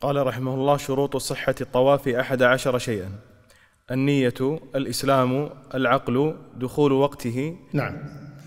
قال رحمه الله: شروط صحة الطواف 11 شيئا: النية، الإسلام، العقل، دخول وقته. نعم.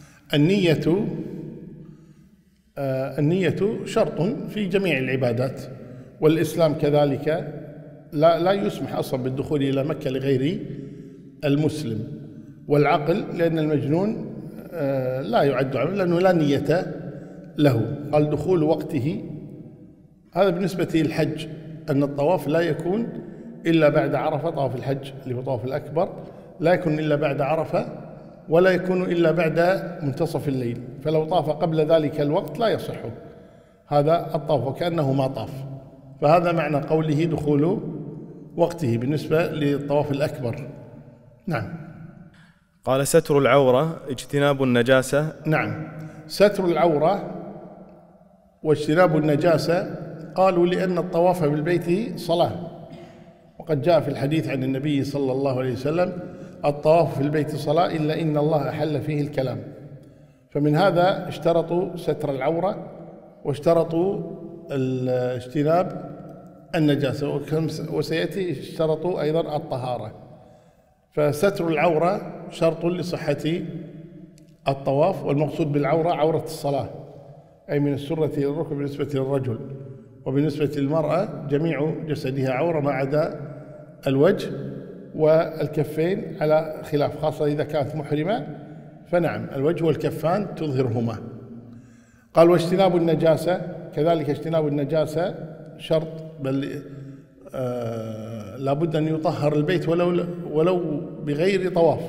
النية شرط في جميع العبادات، والإسلام كذلك لا يسمح أصلا بالدخول إلى مكة لغير المسلم. والعقل لأن المجنون لا يعد عمل لأنه لا نية له. قال دخول وقته، هذا بالنسبة للحج، أن الطواف لا يكون إلا بعد عرفة. طواف الحج اللي هو طواف الأكبر لا يكون إلا بعد عرفة، ولا يكون إلا بعد منتصف الليل، فلو طاف قبل ذلك الوقت لا يصح هذا الطواف، وكأنه ما طاف. فهذا معنى قوله دخول وقته بالنسبة للطواف الأكبر. نعم. قال: ستر العورة، اجتناب النجاسة. نعم، ستر العورة واجتناب النجاسة، قالوا لأن الطواف بالبيت صلاة، وقد جاء في الحديث عن النبي صلى الله عليه وسلم: الطواف في البيت صلاة إلا إن الله أحل فيه الكلام. فمن هذا اشترطوا ستر العورة، واشترطوا اجتناب النجاسة، وسيأتي اشترطوا أيضا الطهارة. فستر العورة شرط لصحة الطواف، والمقصود بالعورة عورة الصلاة، أي من السرة إلى الركبة بالنسبة للرجل، وبالنسبة للمرأة جميع جسدها عورة ما عدا الوجه والكفين على خلاف، خاصة إذا كانت محرمة فنعم الوجه والكفان تظهرهما. قال: واجتناب النجاسة، كذلك اجتناب النجاسة شرط، بل لابد أن يطهر البيت ولو بغير طواف.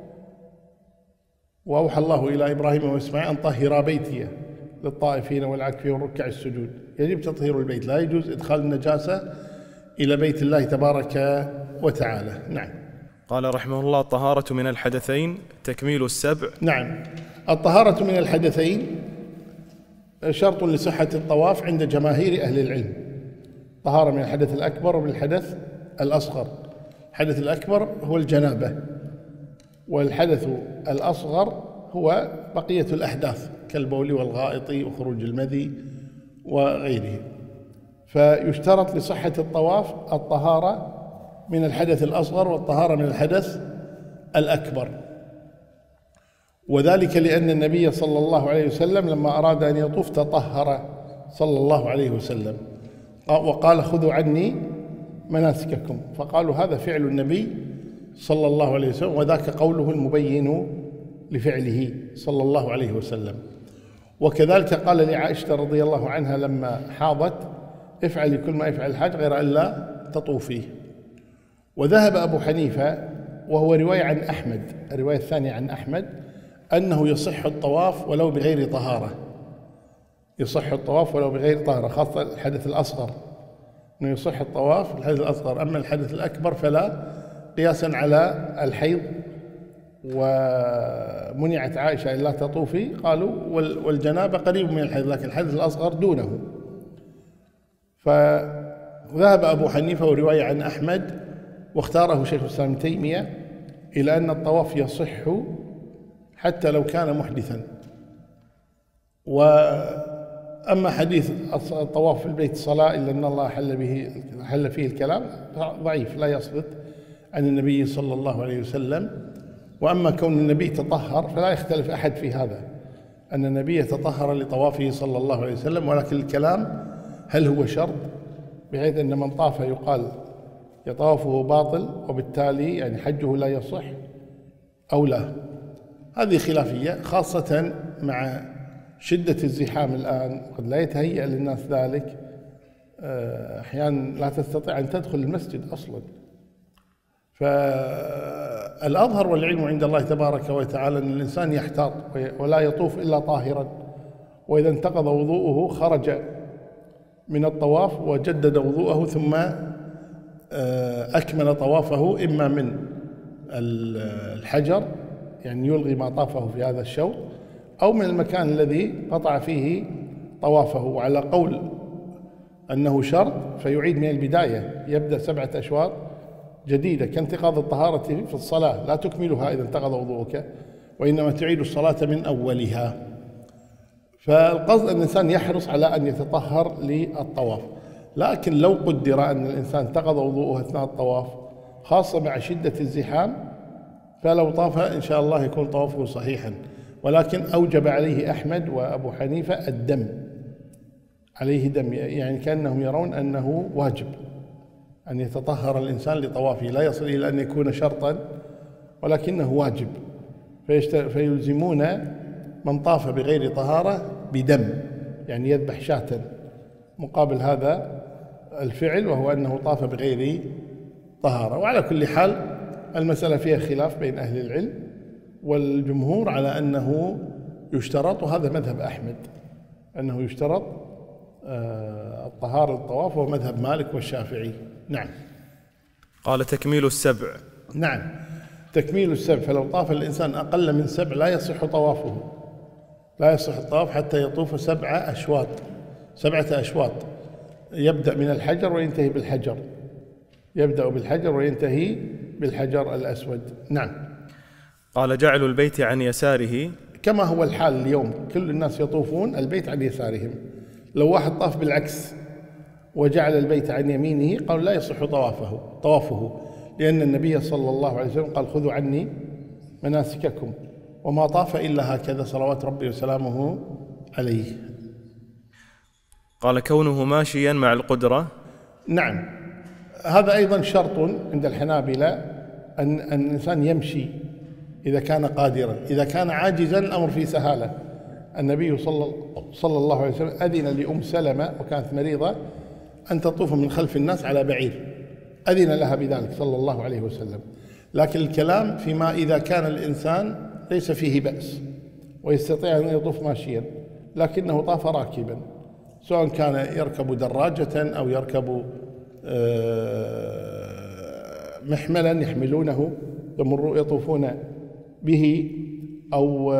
وأوحى الله إلى إبراهيم وإسماعيل أن طهرا بيتي للطائفين والعاكفين والركع السجود. يجب تطهير البيت، لا يجوز إدخال النجاسة إلى بيت الله تبارك وتعالى. نعم. قال رحمه الله: الطهارة من الحدثين، تكميل السبع. نعم، الطهارة من الحدثين شرط لصحة الطواف عند جماهير أهل العلم. طهارة من الحدث الأكبر ومن الحدث الأصغر. الحدث الأكبر هو الجنابة، والحدث الأصغر هو بقية الأحداث كالبول والغائط وخروج المذي وغيره. فيشترط لصحة الطواف الطهارة من الحدث الأصغر والطهارة من الحدث الأكبر، وذلك لأن النبي صلى الله عليه وسلم لما أراد أن يطوف تطهر صلى الله عليه وسلم وقال: خذوا عني مناسككم. فقالوا هذا فعل النبي صلى الله عليه وسلم، وذاك قوله المبين لفعله صلى الله عليه وسلم. وكذلك قال لعائشة رضي الله عنها لما حاضت: افعلي كل ما يفعل الحاج غير أن لا تطوفيه. وذهب أبو حنيفة، وهو رواية عن أحمد، الرواية الثانية عن أحمد، أنه يصح الطواف ولو بغير طهارة. يصح الطواف ولو بغير طهارة، خاصة الحدث الأصغر، أنه يصح الطواف الحدث الأصغر. أما الحدث الأكبر فلا، قياسا على الحيض، ومنعت عائشة إلا تطوفي. قالوا والجنابة قريب من الحيض، لكن الحدث الأصغر دونه. فذهب أبو حنيفة ورواية عن أحمد، واختاره شيخ الإسلام ابن تيمية، إلى أن الطواف يصح حتى لو كان محدثا. وأما حديث الطواف في البيت صلاة إلا أن الله حل فيه الكلام ضعيف، لا يثبت عن النبي صلى الله عليه وسلم. وأما كون النبي تطهر فلا يختلف أحد في هذا، أن النبي تطهر لطوافه صلى الله عليه وسلم، ولكن الكلام هل هو شرط بحيث أن من طاف يقال طوافه باطل وبالتالي يعني حجه لا يصح أو لا؟ هذه خلافية، خاصة مع شدة الزحام الآن، قد لا يتهيأ للناس ذلك. أحيانا لا تستطيع أن تدخل المسجد أصلا. فالأظهر والعلم عند الله تبارك وتعالى أن الإنسان يحتاط ولا يطوف إلا طاهرا، وإذا انتقض وضوءه خرج من الطواف وجدد وضوءه ثم أكمل طوافه، إما من الحجر يعني يلغي ما طافه في هذا الشوط، أو من المكان الذي قطع فيه طوافه. وعلى قول أنه شرط فيعيد من البداية، يبدأ 7 أشواط جديدة كانتقاض الطهارة في الصلاة، لا تكملها إذا انتقض وضوءك، وإنما تعيد الصلاة من أولها. فالقصد أن الإنسان يحرص على أن يتطهر للطواف، لكن لو قدر أن الإنسان انتقض وضوءه أثناء الطواف خاصة مع شدة الزحام، فلو طاف إن شاء الله يكون طوافه صحيحا. ولكن أوجب عليه أحمد وأبو حنيفة الدم، عليه دم، يعني كأنهم يرون أنه واجب أن يتطهر الإنسان لطوافه، لا يصل إلى أن يكون شرطا ولكنه واجب، فيلزمون من طاف بغير طهارة بدم، يعني يذبح شاة مقابل هذا الفعل، وهو أنه طاف بغير طهارة. وعلى كل حال المسألة فيها خلاف بين أهل العلم، والجمهور على أنه يشترط، وهذا مذهب أحمد أنه يشترط الطهارة للطواف، وهو مذهب مالك والشافعي. نعم. قال تكميل السبع. نعم، تكميل السبع، فلو طاف الإنسان أقل من 7 لا يصح طوافه، لا يصح الطواف حتى يطوف 7 أشواط، يبدأ من الحجر وينتهي بالحجر، يبدأ بالحجر وينتهي بالحجر الأسود. نعم. قال جعل البيت عن يساره، كما هو الحال اليوم، كل الناس يطوفون البيت عن يسارهم. لو واحد طاف بالعكس وجعل البيت عن يمينه قالوا لا يصح طوافه، لأن النبي صلى الله عليه وسلم قال خذوا عني مناسككم، وما طاف إلا هكذا صلوات ربي وسلامه عليه. قال كونه ماشيا مع القدرة. نعم، هذا أيضا شرط عند الحنابلة، أن الإنسان يمشي إذا كان قادرا. إذا كان عاجزا الأمر فيه سهالة. النبي صلى الله عليه وسلم أذن لأم سلمة وكانت مريضة أن تطوف من خلف الناس على بعير، أذن لها بذلك صلى الله عليه وسلم. لكن الكلام فيما إذا كان الإنسان ليس فيه بأس ويستطيع أن يطوف ماشيا لكنه طاف راكبا، سواء كان يركب دراجة أو يركب محملا يحملونه يطوفون به، أو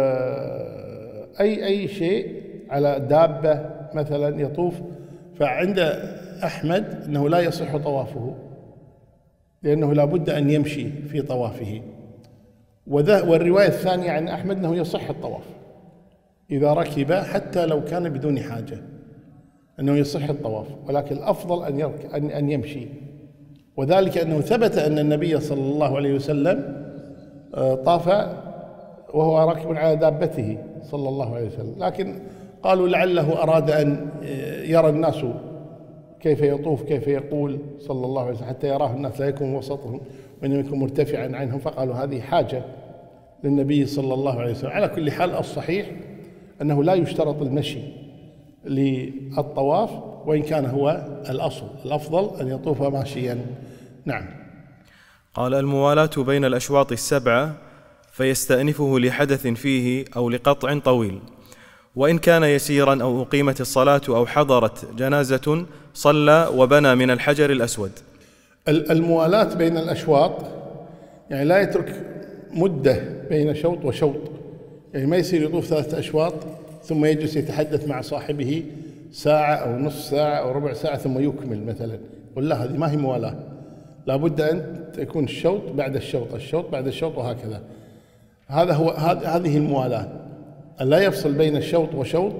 أي شيء على دابة مثلا يطوف. فعند أحمد أنه لا يصح طوافه، لأنه لا بد أن يمشي في طوافه. والرواية الثانية عن أحمد أنه يصح الطواف إذا ركب حتى لو كان بدون حاجة، أنه يصح الطواف، ولكن الأفضل أن يمشي. وذلك أنه ثبت أن النبي صلى الله عليه وسلم طاف وهو راكب على دابته صلى الله عليه وسلم، لكن قالوا لعله أراد أن يرى الناس كيف يطوف كيف يقول صلى الله عليه وسلم حتى يراه الناس، لا يكون وسطهم وإنما يكون مرتفعا عنهم، فقالوا هذه حاجة للنبي صلى الله عليه وسلم. على كل حال الصحيح أنه لا يشترط المشي للطواف، وإن كان هو الأفضل أن يطوف ماشيا. نعم. قال الموالاة بين الأشواط 7 فيستأنفه لحدث فيه أو لقطع طويل، وإن كان يسيرا أو أقيمت الصلاة أو حضرت جنازة صلى وبنى من الحجر الأسود. الموالاة بين الأشواط يعني لا يترك مدة بين شوط وشوط، يعني ما يصير يطوف 3 أشواط ثم يجلس يتحدث مع صاحبه ساعة أو نصف ساعة أو ربع ساعة ثم يكمل مثلا، ولا هذه ما هي موالاة. لا بد أن تكون الشوط بعد الشوط، الشوط بعد الشوط، وهكذا. هذه الموالاة، أن لا يفصل بين الشوط وشوط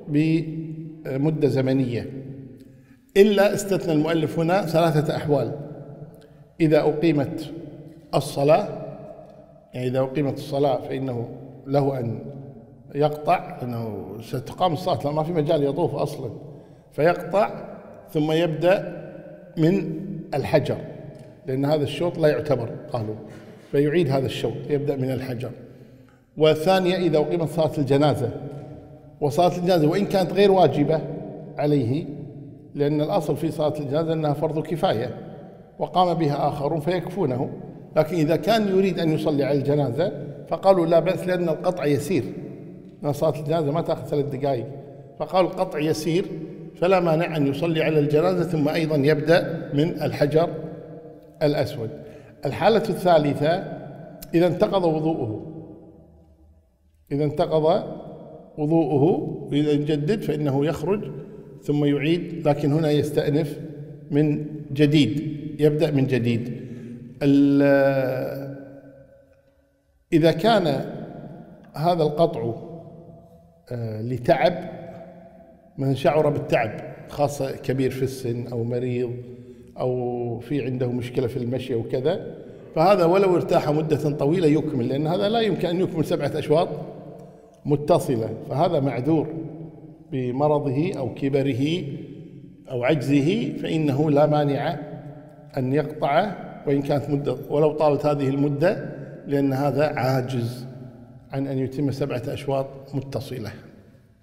بمدة زمنية، إلا استثنى المؤلف هنا 3 أحوال. إذا أقيمت الصلاة، يعني إذا أقيمت الصلاة فإنه له أن يقطع، أنه ستقام الصلاة ما في مجال يطوف أصلا، فيقطع ثم يبدأ من الحجر، لأن هذا الشوط لا يعتبر قالوا، فيعيد هذا الشوط يبدأ من الحجر. والثانية إذا أقيمت صلاة الجنازة، وصلاة الجنازة وإن كانت غير واجبة عليه، لأن الأصل في صلاة الجنازة أنها فرض كفاية وقام بها آخرون فيكفونه، لكن إذا كان يريد أن يصلي على الجنازة فقالوا لا بأس، لأن القطع يسير، لأن صلاة الجنازة ما تأخذ 3 دقائق، فقالوا القطع يسير فلا مانع أن يصلي على الجنازة ثم أيضا يبدأ من الحجر الأسود. الحالة الثالثة إذا انتقض وضوءه وإذا يجدد فإنه يخرج ثم يعيد، لكن هنا يستأنف من جديد، يبدأ من جديد. إذا كان هذا القطع لتعب، من شعر بالتعب خاصة كبير في السن أو مريض أو في عنده مشكلة في المشي وكذا، فهذا ولو ارتاح مدة طويلة يكمل، لأن هذا لا يمكن أن يكمل 7 أشواط متصلة، فهذا معذور بمرضه أو كبره أو عجزه، فإنه لا مانع أن يقطعه وإن كانت مدة ولو طالت هذه المدة، لأن هذا عاجز عن أن يتم 7 أشواط متصلة.